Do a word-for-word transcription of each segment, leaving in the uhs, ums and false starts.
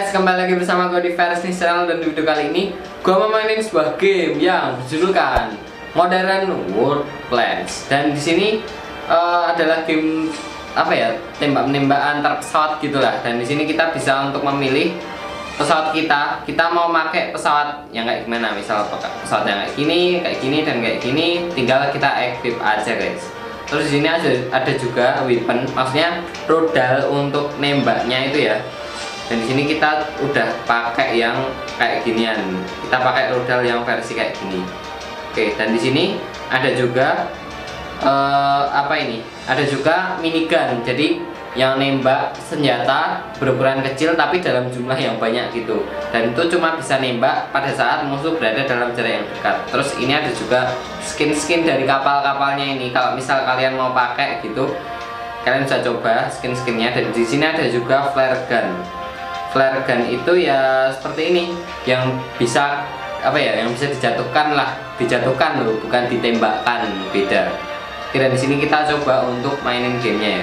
guys, kembali lagi bersama gue di Ferris Channel. Dan di video kali ini gue mau mainin sebuah game yang berjudulkan Modern Warplanes. Dan di sini uh, adalah game apa ya, tembak-menembak antar pesawat gitulah. Dan di sini kita bisa untuk memilih pesawat kita. Kita mau pakai pesawat yang kayak gimana? Misal pesawat yang kayak gini, kayak gini dan kayak gini. Tinggal kita equip aja guys. Terus di sini ada ada juga weapon, maksudnya rudal untuk nembaknya itu ya. Dan di sini kita udah pakai yang kayak ginian. Kita pakai rudal yang versi kayak gini. Oke, dan di sini ada juga uh, apa ini? Ada juga minigun. Jadi yang nembak senjata berukuran kecil tapi dalam jumlah yang banyak gitu. Dan itu cuma bisa nembak pada saat musuh berada dalam jarak yang dekat. Terus ini ada juga skin-skin dari kapal-kapalnya ini. Kalau misal kalian mau pakai gitu, kalian bisa coba skin-skinnya. Dan di sini ada juga flare gun. Flare gun itu ya seperti ini, yang bisa apa ya, yang bisa dijatuhkan lah, dijatuhkan loh, bukan ditembakkan, beda. Oke, dan di sini kita coba untuk mainin gamenya ya.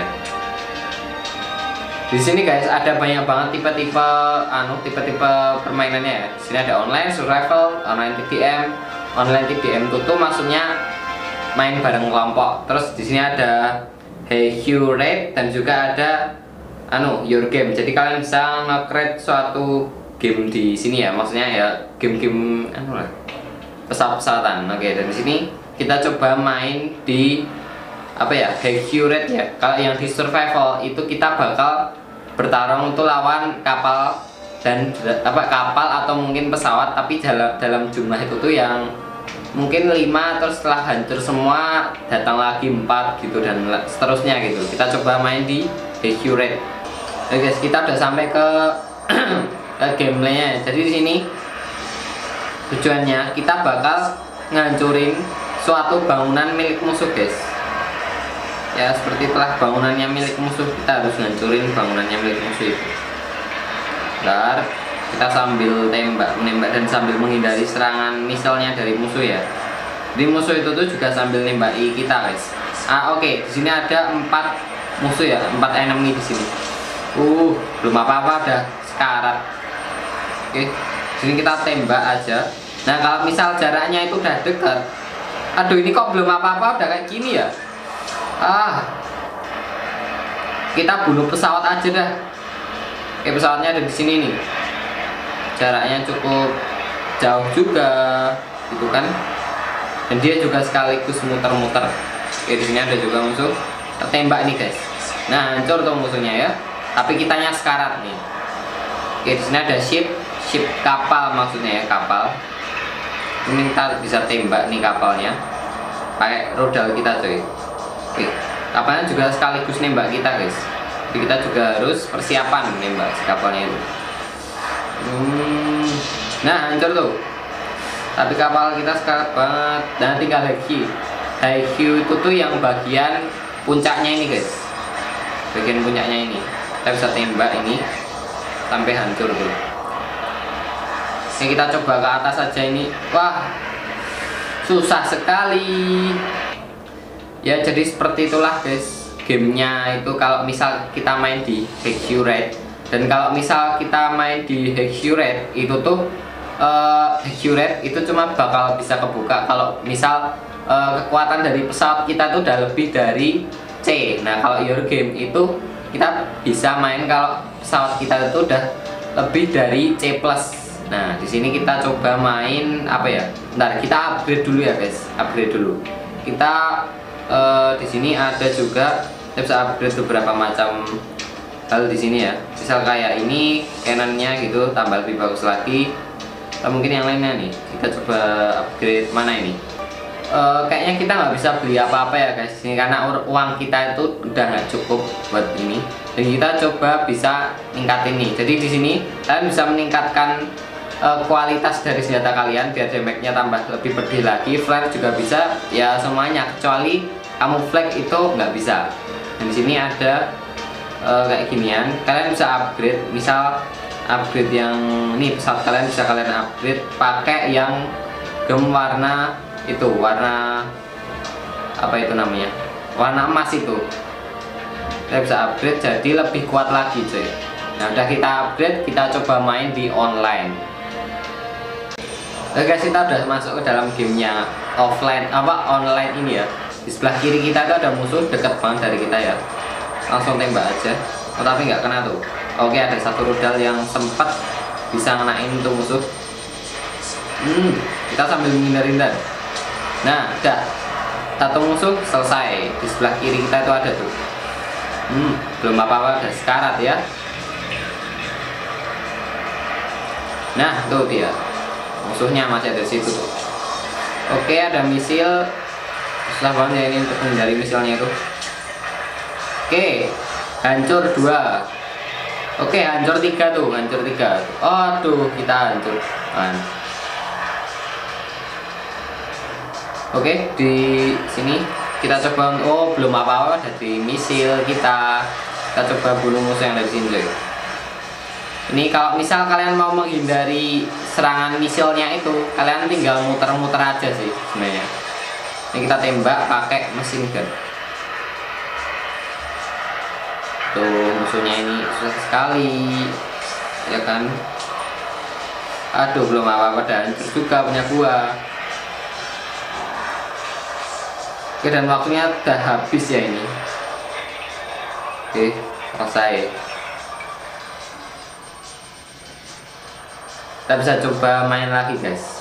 Di sini guys ada banyak banget tipe-tipe anu, tipe-tipe permainannya ya. Di sini ada online survival, online T D M, online T D M itu tuh maksudnya main bareng kelompok. Terus di sini ada Hue Raid dan juga ada anu your game. Jadi kalian bisa nge-create suatu game di sini ya, maksudnya ya game-game anu lah, pesawat-pesawatan. Oke, dan di sini kita coba main di apa ya, Hue Raid ya. Kalau yang di survival itu kita bakal bertarung untuk lawan kapal dan apa kapal atau mungkin pesawat, tapi dalam dalam jumlah itu tuh yang mungkin lima, terus setelah hancur semua datang lagi empat gitu dan seterusnya gitu. Kita coba main di Hue Raid. Oke guys, kita udah sampai ke, ke gameplaynya. Jadi di sini tujuannya kita bakal ngancurin suatu bangunan milik musuh guys. Ya seperti itulah bangunannya milik musuh, kita harus ngancurin bangunannya milik musuh itu. Bentar, kita sambil tembak, menembak dan sambil menghindari serangan misalnya dari musuh ya. Jadi musuh itu tuh juga sambil nembaki kita guys. Ah oke, okay. Di sini ada empat musuh ya, empat enemy di sini. Uh, belum apa-apa udah sekarat. Oke, okay. Di sini kita tembak aja. Nah kalau misal jaraknya itu udah dekat, aduh ini kok belum apa-apa udah kayak gini ya. Ah, kita bunuh pesawat aja dah. Oke, pesawatnya ada di sini nih. Jaraknya cukup jauh juga, gitu kan? Dan dia juga sekaligus muter-muter. Oke, di sini ada juga musuh. Kita tembak nih guys. Nah, hancur tuh musuhnya ya. Tapi kitanya sekarat nih. Oke, di sini ada ship, ship kapal maksudnya ya, kapal. Ini kita bisa tembak nih kapalnya. Pakai rudal kita coy. Oke, kapalnya juga sekaligus nembak kita guys. Jadi kita juga harus persiapan nembak si kapalnya itu. Hmm, nah hancur tuh. Tapi kapal kita sekarat banget. Dan tinggal lagi Hue itu tuh yang bagian puncaknya ini guys. Bagian puncaknya ini kita bisa tembak ini sampai hancur tuh. Ini kita coba ke atas aja ini. Wah, susah sekali. Ya jadi seperti itulah guys gamenya itu kalau misal kita main di Hue Raid. Dan kalau misal kita main di Hue Raid itu tuh uh, Hue Raid itu cuma bakal bisa kebuka kalau misal uh, kekuatan dari pesawat kita tuh udah lebih dari C. Nah kalau your game itu kita bisa main kalau pesawat kita itu udah lebih dari C plus. Nah di sini kita coba main apa ya? Ntar kita upgrade dulu ya guys, upgrade dulu. Kita uh, di sini ada juga kita bisa upgrade beberapa macam hal di sini ya. Misal kayak ini cannonnya gitu, tambah lebih bagus lagi. Atau mungkin yang lainnya nih. Kita coba upgrade mana ini? Uh, kayaknya kita nggak bisa beli apa-apa ya guys ini karena uang kita itu udah nggak cukup buat ini. Dan kita coba bisa ningkatin nih. Jadi di sini kalian bisa meningkatkan uh, kualitas dari senjata kalian biar damage-nya tambah lebih pedih lagi. Flare juga bisa ya semuanya kecuali camouflage itu nggak bisa. Dan di sini ada uh, kayak ginian. Kalian bisa upgrade, misal upgrade yang ini pesawat kalian bisa kalian upgrade pakai yang gem warna itu, warna apa itu namanya, warna emas itu. Kita bisa upgrade jadi lebih kuat lagi coy. Nah udah kita upgrade, kita coba main di online. Oke guys, kita udah masuk ke dalam gamenya offline apa online ini ya. Di sebelah kiri kita itu ada musuh deket banget dari kita ya. Langsung tembak aja. Oh tapi nggak kena tuh. Oke, ada satu rudal yang sempat bisa ngenain tuh musuh. Hmm, kita sambil menghindar-hindar. Nah, udah satu musuh selesai. Di sebelah kiri kita itu ada tuh. Hmm, belum apa-apa, ada sekarat ya. Nah, tuh dia. Musuhnya masih ada di situ tuh. Oke, ada misil. Susah banget ya ini untuk menghindari misilnya itu. Oke, hancur dua. Oke, hancur tiga tuh, hancur tiga. Aduh, kita hancur. Man. Oke, di sini kita coba. Oh, belum apa-apa dari misil kita. Kita coba bunuh musuh yang dari sini. Ini kalau misal kalian mau menghindari serangan misilnya itu, kalian tinggal muter-muter aja sih sebenarnya. Ini kita tembak pakai mesin gun. Tuh musuhnya ini susah sekali, ya kan? Aduh, belum apa-apa dan hancur juga punya gua. Oke, dan waktunya udah habis ya ini. Oke, selesai. Kita bisa coba main lagi guys.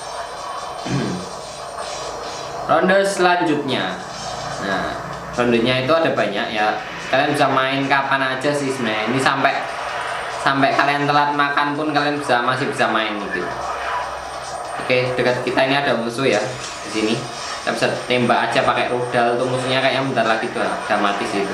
Ronde selanjutnya. Nah, rondenya itu ada banyak ya. Kalian bisa main kapan aja sih sebenarnya. Ini sampai sampai kalian telat makan pun kalian bisa masih bisa main gitu. Oke, dekat kita ini ada musuh ya di sini. Kita bisa tembak aja pakai rudal tuh musuhnya, kayaknya bentar lagi tuh udah mati sih itu.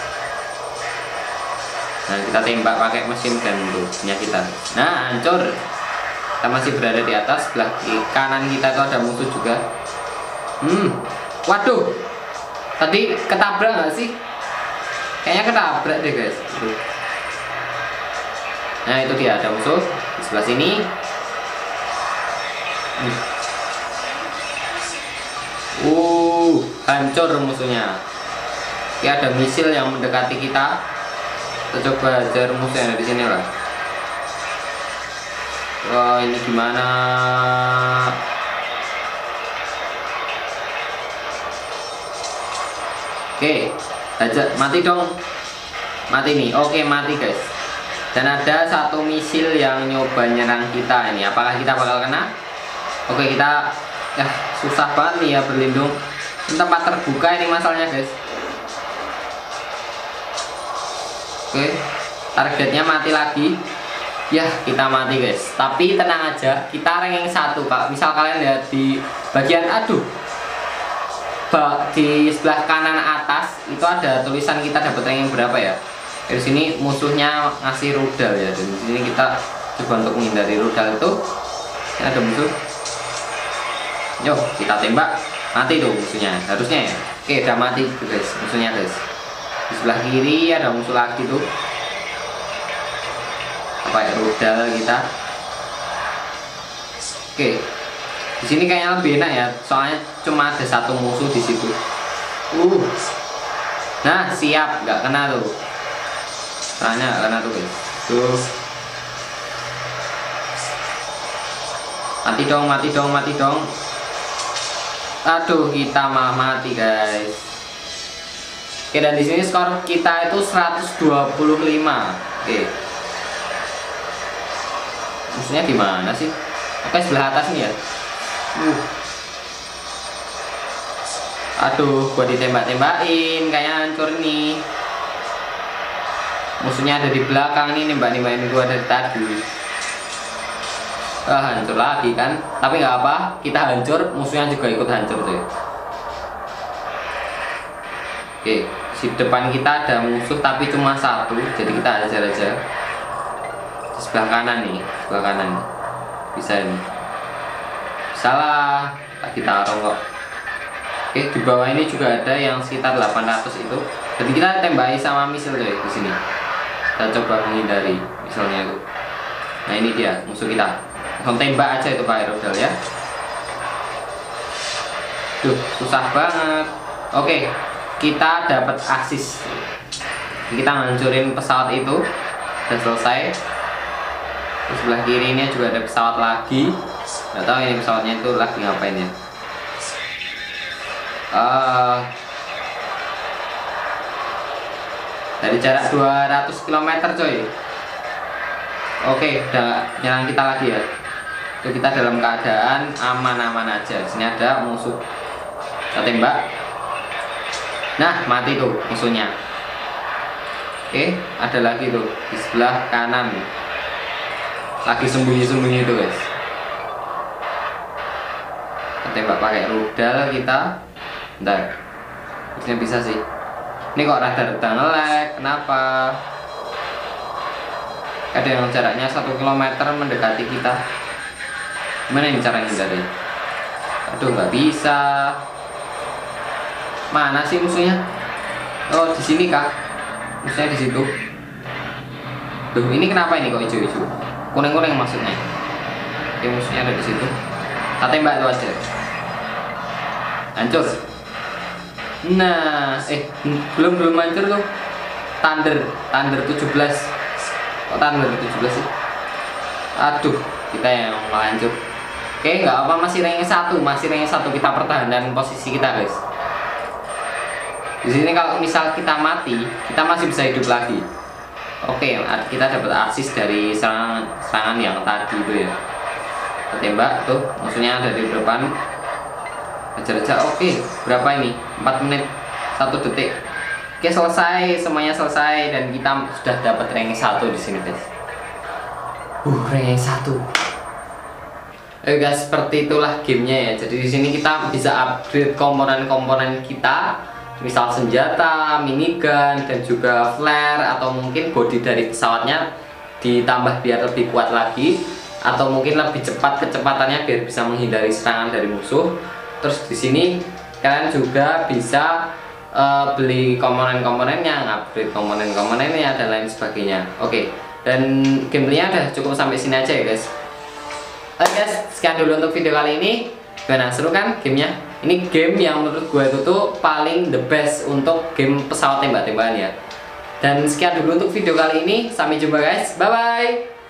Nah, kita tembak pakai mesin gun tuh punya kita. Nah, hancur. Kita masih berada di atas. Sebelah kanan kita tuh ada musuh juga. Hmm, waduh. Tadi ketabrak nggak sih? Kayaknya ketabrak deh guys. Nah itu dia ada musuh di sebelah sini. Uh, hancur musuhnya. Ya ada misil yang mendekati kita. Kita coba hajar musuh yang ada di sini lah. Wah ini gimana? Oke, aja mati dong. Mati nih. Oke, mati guys. Dan ada satu misil yang nyoba nyerang kita ini. Apakah kita bakal kena? Oke, kita ya susah banget nih ya berlindung. Ini tempat terbuka ini masalahnya guys. Oke, targetnya mati lagi. Ya, kita mati guys. Tapi tenang aja, kita ranking satu Pak. Misal kalian lihat di bagian aduh di sebelah kanan atas itu ada tulisan kita dapat ranking berapa ya. Di sini musuhnya ngasih rudal ya, dan di sini kita coba untuk menghindari rudal itu. Ini ada musuh. Yuk kita tembak, mati tuh musuhnya harusnya ya. Oke, udah mati guys musuhnya guys. Di sebelah kiri ada musuh lagi tuh. Pakai rudal kita. Oke. Di sini kayaknya lebih enak ya, soalnya cuma ada satu musuh di situ. Uh, nah siap, nggak kena tuh. Soalnya nggak kena tuh guys. Tuh. Mati dong, mati dong, mati dong. Aduh, kita malah mati guys. Oke, dan di sini skor kita itu seratus dua puluh lima. Oke. Musuhnya di mana sih? Oke, sebelah atas nih ya. Uh. Aduh, gua ditembak-tembakin, kayaknya hancur nih. Musuhnya ada di belakang nih, nembak-nembakin gua dari tadi. Ah, hancur lagi kan? Tapi nggak apa, kita hancur, musuhnya juga ikut hancur tuh. Oke, di depan kita ada musuh tapi cuma satu, jadi kita hajar aja. Di sebelah kanan nih, sebelah kanan. Bisa ini. Salah, kita taruh kok. Oke, di bawah ini juga ada yang sekitar delapan ratus itu. Jadi kita tembaki sama misil tuh di sini. Kita coba menghindari misalnya itu. Nah ini dia musuh kita. Langsung tembak aja itu pakai rudal ya. Duh, susah banget. Oke, kita dapat asis. Kita ngancurin pesawat itu. sudah selesai. Di sebelah kiri ini juga ada pesawat lagi. Nggak tahu ini pesawatnya itu lagi ngapain ya. Uh, dari jarak dua ratus kilometer coy. Oke, udah nyerang kita lagi ya. Itu kita dalam keadaan aman-aman aja. Di sini ada musuh. Kita tembak. Nah, mati tuh musuhnya. Oke, ada lagi tuh di sebelah kanan. Lagi sembunyi-sembunyi itu guys. Kita tembak pakai rudal kita. Bentar. Harusnya bisa sih. Ini kok radar-radar nge-lag. Kenapa? Ada yang jaraknya satu kilometer mendekati kita. Gimana ini caranya dari? Aduh, nggak bisa. Mana sih musuhnya? Oh, di sini kah? Musuhnya di situ. Duh, ini kenapa ini kok hijau-hijau? Kuning-kuning maksudnya. Oke, musuhnya ada di situ. Kita tembak tuh aja. Hancur. Nah, eh belum belum hancur tuh. Thunder, Thunder tujuh belas. Kok Thunder tujuh belas sih? Aduh, kita yang hancur. Oke, nggak apa, masih rank satu, masih rank satu, kita pertahankan posisi kita guys. Di sini kalau misal kita mati, kita masih bisa hidup lagi. Oke, kita dapat asis dari serangan serangan yang tadi itu ya. Kita tembak tuh, musuhnya ada di depan. Ajar aja. Oke, berapa ini? empat menit satu detik. Oke, selesai, semuanya selesai dan kita sudah dapat rank satu di sini guys. Uh, rank satu. Eh guys, seperti itulah gamenya ya. Jadi di sini kita bisa upgrade komponen-komponen kita. Misal senjata, minigun, dan juga flare, atau mungkin bodi dari pesawatnya ditambah biar lebih kuat lagi, atau mungkin lebih cepat kecepatannya biar bisa menghindari serangan dari musuh. Terus di sini kalian juga bisa uh, beli komponen-komponennya, upgrade komponen-komponennya dan lain sebagainya. Oke, dan gameplaynya udah cukup sampai sini aja ya guys. Oke guys, sekian dulu untuk video kali ini. Gimana, seru kan gamenya? Ini game yang menurut gue itu tuh paling the best untuk game pesawat tembak-tembakan ya. Dan sekian dulu untuk video kali ini. Sampai jumpa guys. Bye bye.